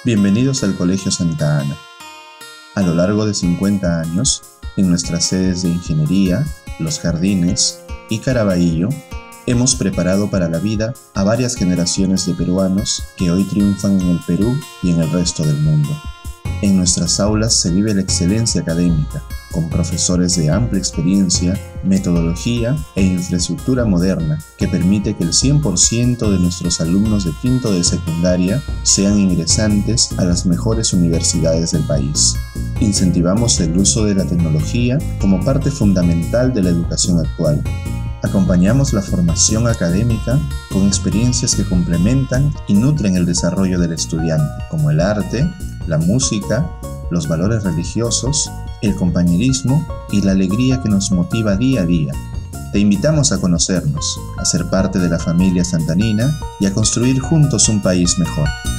Bienvenidos al Colegio Santa Ana. A lo largo de 50 años, en nuestras sedes de Ingeniería, Los Jardines y Caraballo, hemos preparado para la vida a varias generaciones de peruanos que hoy triunfan en el Perú y en el resto del mundo. En nuestras aulas se vive la excelencia académica, con profesores de amplia experiencia, metodología e infraestructura moderna que permite que el 100% de nuestros alumnos de quinto de secundaria sean ingresantes a las mejores universidades del país. Incentivamos el uso de la tecnología como parte fundamental de la educación actual. Acompañamos la formación académica con experiencias que complementan y nutren el desarrollo del estudiante, como el arte, la música, los valores religiosos, el compañerismo y la alegría que nos motiva día a día. Te invitamos a conocernos, a ser parte de la familia santanina y a construir juntos un país mejor.